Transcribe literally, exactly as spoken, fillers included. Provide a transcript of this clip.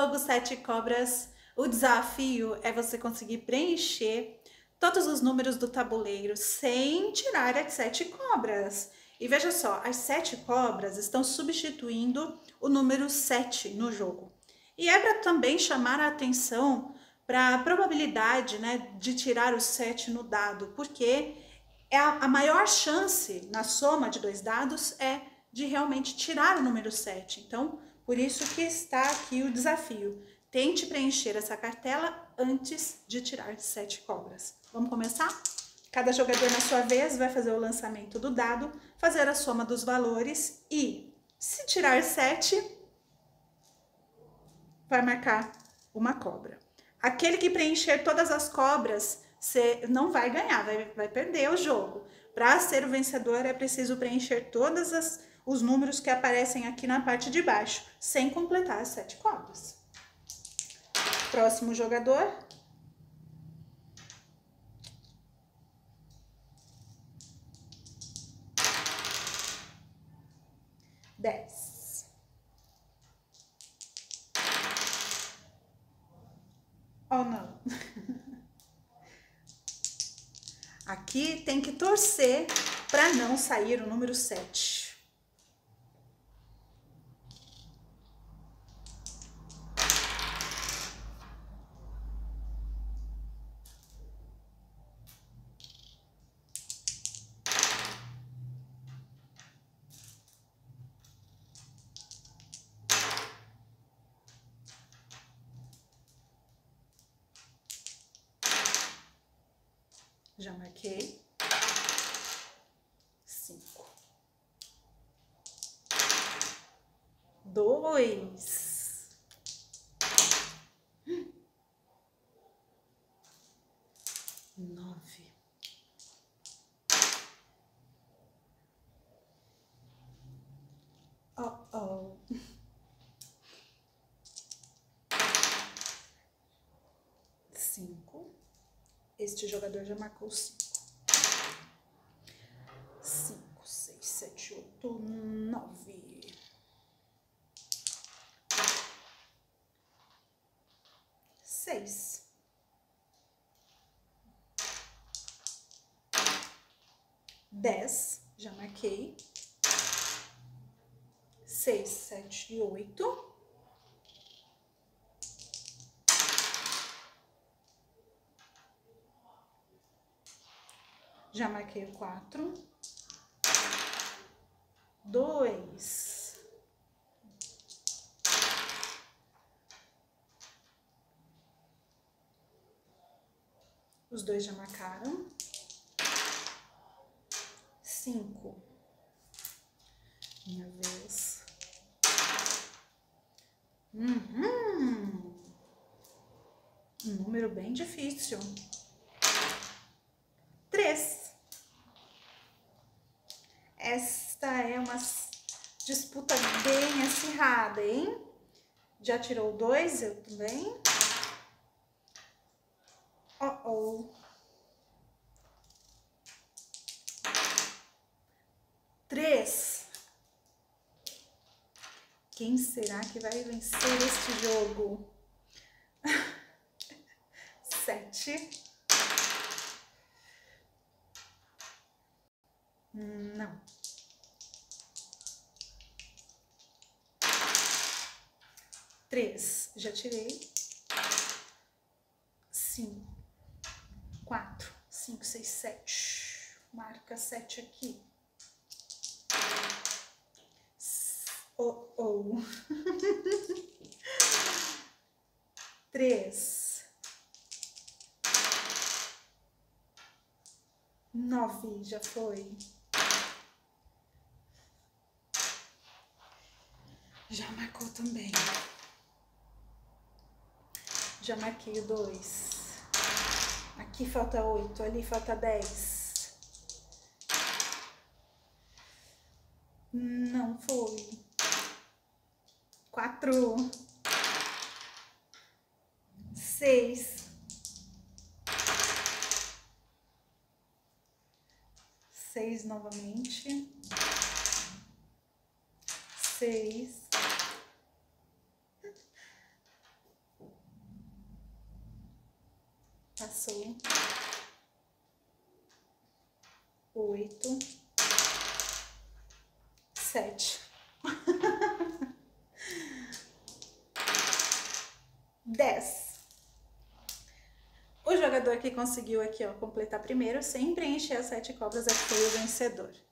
jogo Sete Cobras, o desafio é você conseguir preencher todos os números do tabuleiro sem tirar as sete cobras. E veja só, as sete cobras estão substituindo o número sete no jogo. E é para também chamar a atenção para a probabilidade, né, de tirar o sete no dado, porque é a, a maior chance na soma de dois dados é de realmente tirar o número sete. Então, por isso que está aqui o desafio. Tente preencher essa cartela antes de tirar sete cobras. Vamos começar? Cada jogador, na sua vez, vai fazer o lançamento do dado, fazer a soma dos valores e, se tirar sete, vai marcar uma cobra. Aquele que preencher todas as cobras você não vai ganhar, vai, vai perder o jogo. Para ser o vencedor, é preciso preencher todos as, os números que aparecem aqui na parte de baixo, sem completar as sete cobras. Próximo jogador. Dez. Oh, não. Aqui tem que torcer para não sair o número sete. Já marquei. Cinco. Dois. Nove. Oh, oh. Cinco. Este jogador já marcou cinco. Cinco, seis, sete, oito, nove. Seis. Dez, já marquei. Seis, sete e oito. Já marquei o quatro. Dois. Os dois já marcaram. Cinco. Minha vez. Uhum. Um número bem difícil. Três. Esta é uma disputa bem acirrada, hein? Já tirou dois, eu também. Oh, oh. Três. Quem será que vai vencer este jogo? Sete. Não. Três. Já tirei. Cinco. Quatro. Cinco, seis, sete. Marca sete aqui. Oh, oh. Três. Nove, já foi. Já marcou também. Já marquei o dois. Aqui falta oito, ali falta dez. Não foi. Quatro. Seis. Seis novamente. Seis. Passou. Oito. Sete. Dez. O jogador que conseguiu aqui, ó, completar primeiro, sem preencher as sete cobras, é foi o vencedor.